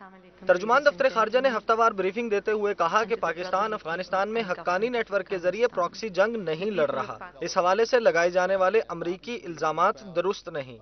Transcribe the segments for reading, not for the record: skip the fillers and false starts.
ترجمان دفتر خارجہ نے ہفتہ وار بریفنگ دیتے ہوئے کہا کہ پاکستان افغانستان میں حقانی نیٹ ورک کے ذریعے پراکسی جنگ نہیں لڑ رہا، اس حوالے سے لگائے جانے والے امریکی الزامات درست نہیں۔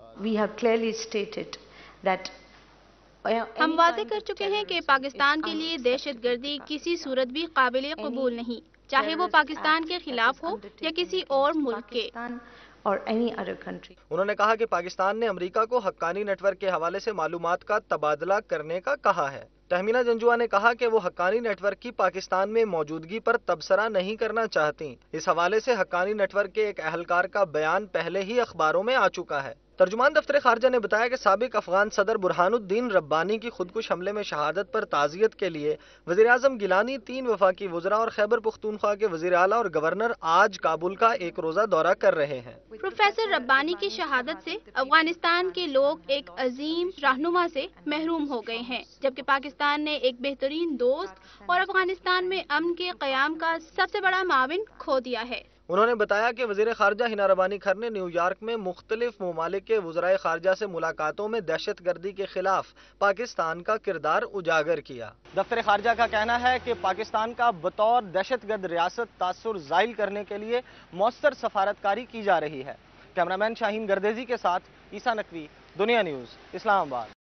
ہم واضح کر چکے ہیں کہ پاکستان کے لیے دہشت گردی کسی صورت بھی قابل قبول نہیں، چاہے وہ پاکستان کے خلاف ہو یا کسی اور ملک کے۔ انہوں نے کہا کہ پاکستان نے امریکہ کو حقانی نیٹ ورک کے حوالے سے معلومات کا تبادلہ کرنے کا کہا ہے۔ تہمینہ جنجوعہ نے کہا کہ وہ حقانی نیٹ ورک کی پاکستان میں موجودگی پر تبصرہ نہیں کرنا چاہتی۔ اس حوالے سے حقانی نیٹ ورک کے ایک اہلکار کا بیان پہلے ہی اخباروں میں آ چکا ہے۔ ترجمان دفتر خارجہ نے بتایا کہ سابق افغان صدر برہان الدین ربانی کی خودکش حملے میں شہادت پر تعزیت کے لیے وزیراعظم گیلانی، 3 وفاقی وزراء اور خیبر پختونخوا کے وزیر اعلیٰ اور گورنر آج کابل کا ایک روزہ دورہ کر رہے ہیں۔ پروفیسر ربانی کی شہادت سے افغانستان کے لوگ ایک عظیم رہنما سے محروم ہو گئے ہیں، جبکہ پاکستان نے ایک بہترین دوست اور افغانستان میں امن کے قیام کا سب سے بڑا معاون کھو دیا ہے۔ انہوں نے بتایا کہ وزیر خارجہ ہنا ربانی کھر نے نیو یارک میں مختلف ممالک کے وزرائے خارجہ سے ملاقاتوں میں دہشت گردی کے خلاف پاکستان کا کردار اجاگر کیا۔ دفتر خارجہ کا کہنا ہے کہ پاکستان کا بطور دہشت گرد ریاست تاثر زائل کرنے کے لیے مؤثر سفارتکاری کی جا رہی ہے۔ کیمرامین شاہین گردیزی کے ساتھ عیسیٰ نقوی، دنیا نیوز، اسلام آباد۔